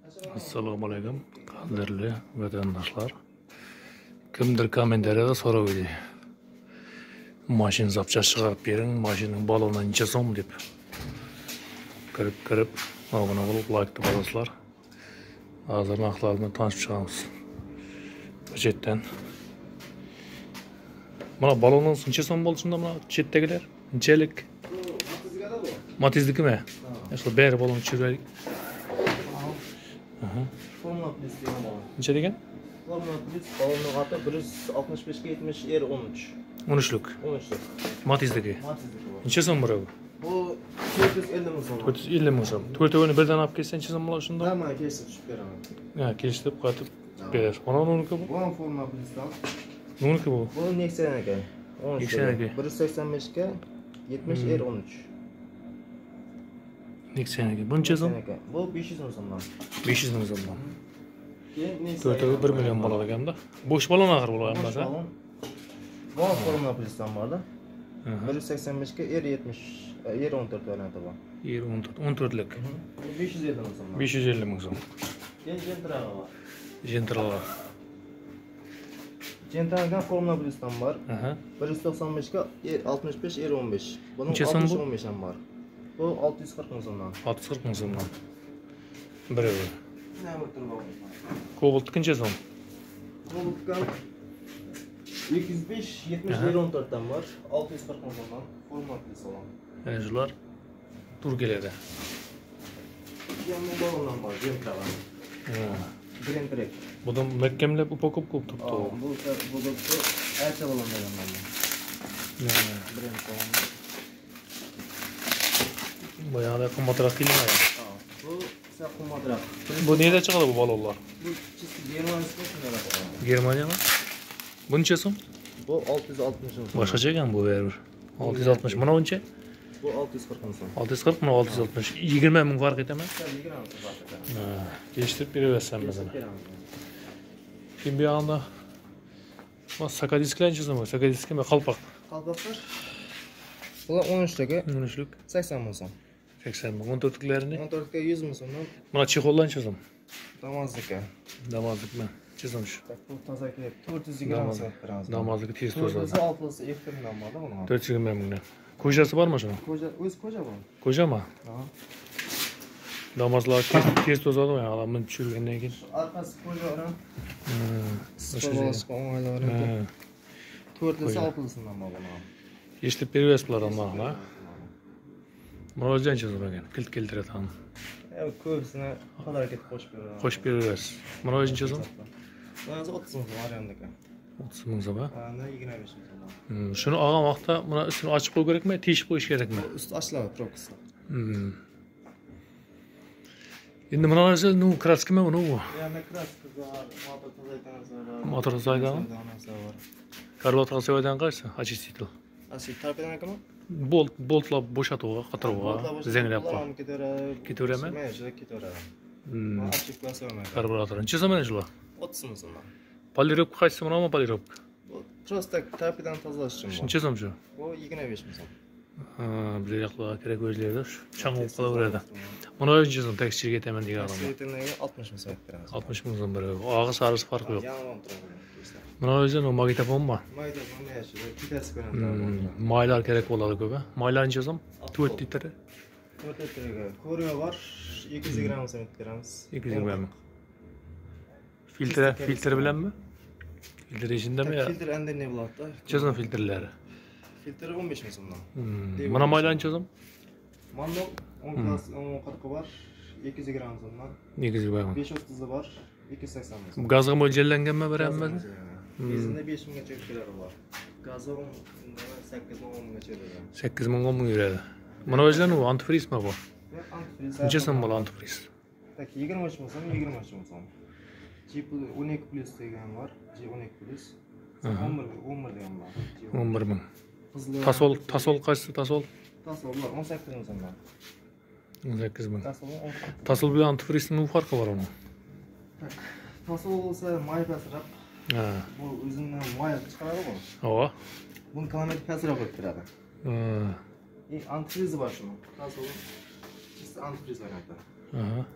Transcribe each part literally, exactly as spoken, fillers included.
Assalomu alaykum, qadrli vatandoshlar. Kimdir kommentariyada so'rab edi. Mashina zapchast chiqarib bering, mashinaning baloni necha so'm deb. Kirib kirib, obuna bo'lib, like deb bosasizlar. Hozir narxlar bilan tanishib chiqamiz. Bu chetdan. Mana balonning necha so'm bo'ldi shunda mana chetdagilar? Nechalik? Matiznikimi? Yaxshi, beri balon tushiraylik. Formula Plus degan balon. Necha degan? Formula Plus balonning ati bir yuz oltmish besh ga yetmish R o'n uch. o'n uchlik. o'n uchlik. Matizdagi. Matizdagi bu. Necha so'm bor bu? Bu to'rt yuz ellik ming so'm. to'rt yuz ellik ming so'm. To'rtovini birdan olib kelsa necha so'm bo'ladi shunda? Ha, mana kelishib tushib beraman. Ha, kelishib qaytib berar. Mana uniki bu. Bu Formula Plusdan. Uniki bu. Bu Nexia aka. Nexia aka. bir yuz sakson besh ga yetmish R o'n uch. Nexia aka. Bu necha so'm? Bu besh yuz ming so'mdan. besh yuz ming so'mdan. Keyin Nexia. To'rtovi bir million bo'ladi ekanda. Bo'sh balon axir bo'ladi hammasida. Bu Formula Plusdan borda. bir yuz sakson besh ga R yetmish R o'n to'rt varianti bor. R o'n to'rt, o'n to'rtlik. Bu besh yuz ellik ming so'm. besh yuz ellik ming so'm. Keyin Gentraga bor. Gentraga. Gentraga Formula Plusdan bor. Aha. bir yuz to'qson besh ga oltmish besh R o'n besh. Buning Necha so'm bu? o'n besh ham bor. Bu olti yuz qirq ming so'mdan. olti yuz qirq ming so'mdan. Biri bu. Ne bir tur bor. Cobalt necha so'm? Cobaltga ikki yuz besh yetmish R o'n to'rt dan bor. olti yuz qirq ming so'mdan. Formula Plus olan. Mana shular Turkiyada. Yangi balondan bor, Gentraga. Ha. Grand Prix. Bundan mükemmel upakop ko'p turibdi. Bu bu bu ayta balon deganman. Grand balon. Bayağı da qimmatroq kelmaydi. Bu sal qimmatroq. Bu nereda chiqadi bu balonlar? Bu chisti Germaniyada shunday. Germaniyami? Bu necha so'm? Bu olti yuz oltmish ming so'm. Boshqacha ekan bu baribir. olti yuz oltmish. Mana uncha? Bu olti yuz qirq ming so'm. olti yuz qirq, mana olti yuz oltmish. yigirma ming farq etami? yigirma ming farq etadi. Ha, kelishtirib beraversan bizani. Keyin bu yoqda mana sakadisklar necha so'm? Sakadisklar va qalpoq. Qalpoqlar. Bular o'n uchtaga o'n uchlik sakson ming so'm. sakson ming. o'n to'rtliklarini? o'n to'rtga yuz ming so'mdan. Mana chexollar necha so'm? Damazlika. Damazlikmi? Necha so'm shu? Bu toza kelib to'rt yuz yigirma so'm beramiz. Damazligi tez to'zadi. to'rt yuz oltmish ikki mingdan borda buni. to'rt yuz yigirma mingdan. Ko'jasi bormi shuni? Koja, o'z koja bu. Ko'jami? Ha. Damazlar tez tez to'zadi va alamni tushirgandan keyin. Arkasi koja bilan. Ha. O'sha to'rt yuz oltmishdan bor buni. Eshitib beraverasizlar hammalar. Mana o'zidan chizib ekan, kilt keltiradi ham. Ev ko'psini qadar ketib qo'shib beraman. Qo'shib beraverasiz. Mana o'zidan chizib. Mana o'ttiz ming so'm variant ekan. o'ttiz ming so'm. Ha, yigirma besh ming so'm. Shuni olgan vaqtda buni ustini ochib qo'yish kerakmi, teshib qo'yish kerakmi? Usti ochiladi, probkasi. Hmm. Endi mana narsa nu kraskami uni bu? Yana kraska bor, motor tozaytiramiz. Motor tozaytiramiz. Karbon tozaytirgan qaysi? Очиститель. Asi tarpidan ekanmi? Bolt, boltlar bo'shatuvga, qatiruvga, zanglab qo'y. Ketaverami? Men juda ketaveradi. Hmm. Ochib qo'yaman. Karburator. Necha so'm mana shular? o'ttiz ming so'm. Polirovka qaysi mana polirovka? Bu просто tarpidan tozalash uchun bu. Necha so'm shu? Bu yigirma besh ming so'm. Ha, bir yoqlar kerak o'zlarda shu chang'ib qolaveradi. Mana necha so'm taksichiga aytaman degan odam. Taksichilarga oltmish ming so'm beramiz. oltmish ming so'm beradi. Og'iz sarisi farqi yo'q. Yomon turadi. Mana o'zi no magnitofonmi? Magnitofonni yashirib, kitasi bilan. Maylar kerak bo'ladi ko'p-a. Maylar necha so'm? to'rt litr. to'rt litrga ko'rga bor, ikki yuz yigirma ming so'm beramiz. ikki yuz yigirma ming. Filtr, filtr bilanmi? Filtr ishindami? Filtr endi ne bo'ladi? Necha so'm filtrlari? Filtr o'n besh ming so'mdan. Mana maylar necha so'm? Manda o'n klass o'n qirq bor, ikki yuz yigirma ming so'mdan. ikki yuz yigirma ming. besh o'ttiz bor, ikki yuz sakson ming so'm. Gazga mo'ljallanganmi beramiz? Benzinda besh minggacha kiradi bor. Gazga sakkiz ming o'n minggacha beradi. sakkiz ming o'n ming yuradi. Mana o'zidan u antifrizmi bu? Antifriz. Necha so'm bo'ladi antifriz? Tak yigirma uch ming so'm, yigirma uch ming so'm. G o'n ikki plus degan bor. G o'n ikki plus. o'n bir o'n bir degan bor. o'n bir ming. Tasol, tasol qaysi tasol? Tasollar o'n sakkiz ming so'mdan. o'n sakkiz ming. Tasol Tasol bilan antifrizning nima farqi bor uni? Tasol bo'lsa may pasrab. Ha. Bu o'zining may chiqaradi bu. Ava. Buni kilometr pasrab bo'lib turadi. Ha. E antifriz bor shuni. Tasol. Chista antifriz varianti. Aha.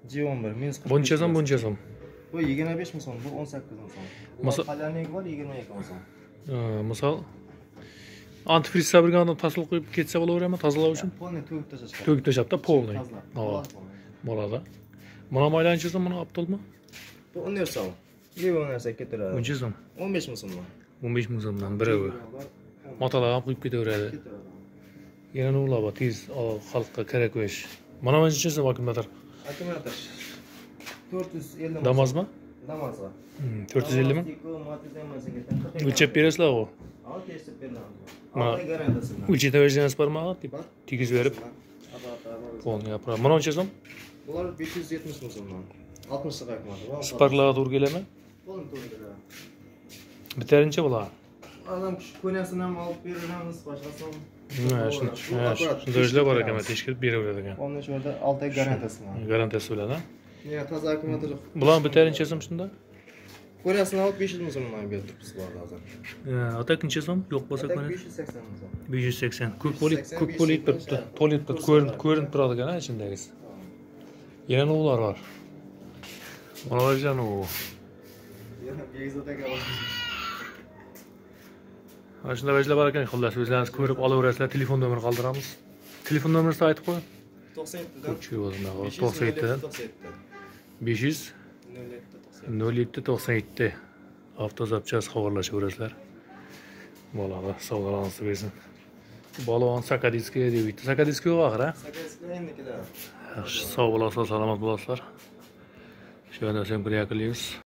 G on bir minus qirq besh. Buncha so'm, buncha so'm. Bu yigirma besh ming so'm, bu o'n sakkiz ming so'm. Masa- Qalanik bor yigirma ikki ming so'm. Ha, misol antifriz sabirgandan tasıl qo'yib ketsa bo'laverami tozalash uchun? Polni to'kib tashlashgan. To'kib tashlabda polni. Tozalab. Hop, bo'ladi. Mana maylanchi so'm, buni optolmi? Bu universal. Levo narsa ketiradi. Buncha so'm. o'n besh ming so'mdan. o'n besh ming so'mdan biri bu. Motalar ham qo'yib ketaveradi. Yana nima bor? Tez xalqqa kerak bo'lish. Mana buncha so'm akkumulyator. Akkumulyator to'rt yuz ellik ming. Damazmi? Damas va. to'rt yuz ellik ming. O'lchab berasizlar u. Al testib beraman. Ma- Alday garantiyasi bilan. O'lchayversangiz bormi? deb Bor. tegizib berib. Apparat. Polni yapra. Mana buncha so'm. Bular besh yuz yetmish ming so'mdan. oltmish lik akkumulyator. Sparklarga to'g'ri keladimi? Polni to'g'ri keladi. Bittarinchi bular. Adam ko'nasini ham olib beramiz, boshqasini. Ha, shuni, ha, shunda ishlar bor ekan, tekshirib beraveradi ekan. Onun shu yerda olti oy garantiyasi bor. Garantiyasi bilan, ha? Yana toza akkumulyator. Bular bittarinchi so'm shunda? Ko'nasini olib besh yuz ming so'mdan berib turibsiz bor hozir. Ha, atakinchi so'm yo'q bo'lsa Atak mana besh yuz sakson ming so'm. besh yuz sakson. Ko'p bo'lib, ko'p bo'lib turibdi. To'lib turibdi, ko'rinib, ko'rinib turadi ekan, ha, ichindagisi. Yana nimalar bor? Mana o'shan u. Yana begizotga bor. Mana shunday vajlar bor ekan, xullas o'zlaringiz ko'rib olaverasizlar, telefon nomerini qoldiramiz. Telefon nomeringizni aytib qo'ying. to'qson yettidan Kuchi o'zimda, to'qson yettidan besh yuz nol yetti to'qson yetti. Avtozapchasi xabarlashaverasizlar. Bo'ladi, sog'lig'ingizni bersin. Balon sakadiski deydi. Sakadiski yo'q axir, ha? sakkiz endi keladi. Yaxshi, sog' bo'lasiz, salomat bo'lasizlar. Shu yerda ham yakunlaymiz.